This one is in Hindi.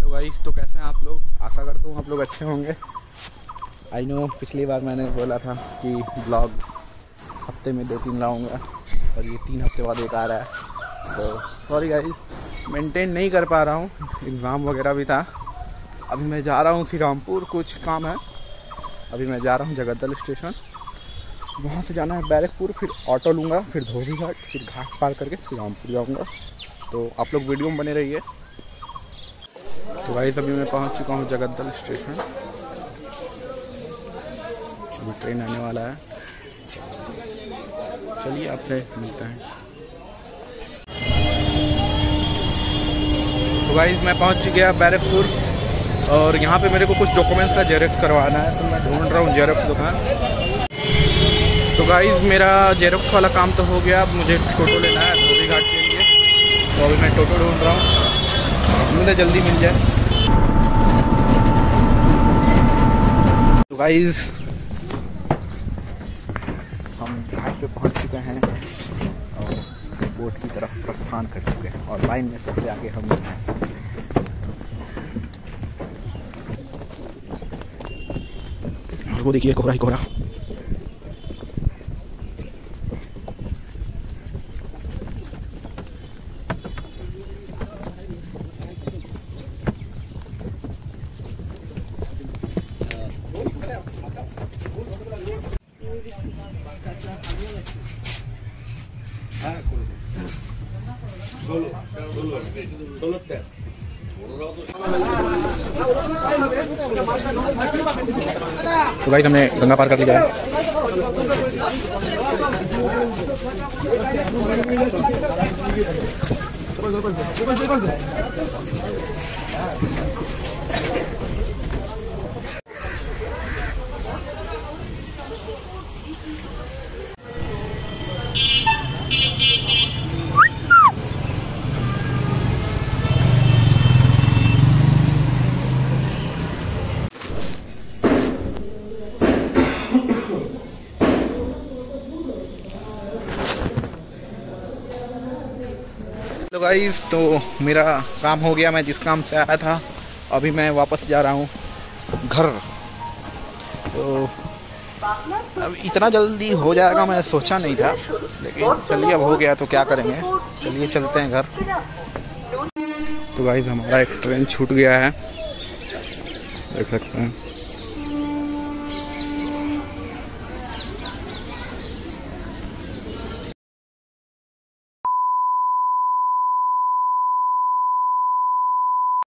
हेलो गाइस, तो कैसे हैं आप लोग? आशा करता हूँ आप लोग अच्छे होंगे। आई नो पिछली बार मैंने बोला था कि ब्लॉग हफ्ते में 2-3 लाऊंगा और ये 3 हफ्ते बाद एक आ रहा है, तो सॉरी गाइस, मेंटेन नहीं कर पा रहा हूँ। एग्ज़ाम वगैरह भी था। अभी मैं जा रहा हूँ श्री रामपुर, कुछ काम है। अभी मैं जा रहा हूँ जगद्दल स्टेशन, वहाँ से जाना है बैरकपुर, फिर ऑटो लूँगा, फिर धोबी घाट, फिर घाट पार करके श्री रामपुर जाऊँगा। तो आप लोग वीडियो में बने रहिए। तो गाइस अभी मैं पहुँच चुका हूँ जगद्दल स्टेशन। अभी ट्रेन आने वाला है, चलिए आपसे मिलते हैं। तो गाइस मैं पहुँच गया बैरकपुर और यहाँ पे मेरे को कुछ डॉक्यूमेंट्स का जेरॉक्स करवाना है, तो मैं ढूंढ रहा हूँ जेरॉक्स दुकान। तो गाइस मेरा जेरॉक्स वाला काम तो हो गया, अब मुझे टोटो लेना है धोबी घाट के लिए। तो अभी मैं टोटो ढूंढ रहा हूँ, मुझे जल्दी मिल जाए। तो गाइस हम घाट पे पहुँच चुके हैं और बोट की तरफ प्रस्थान कर चुके हैं और लाइन में सबसे आगे हम हैं। वो देखिए कोहरा ही कोहरा। तो गाइस हमने गंगा पार कर लिया है। तो गाइस तो मेरा काम हो गया, मैं जिस काम से आया था अभी मैं वापस जा रहा हूँ घर। तो अब इतना जल्दी हो जाएगा मैं सोचा नहीं था, लेकिन चलिए अब हो गया तो क्या करेंगे, चलिए चलते हैं घर। तो गाइस हमारा एक ट्रेन छूट गया है, देख सकते हैं।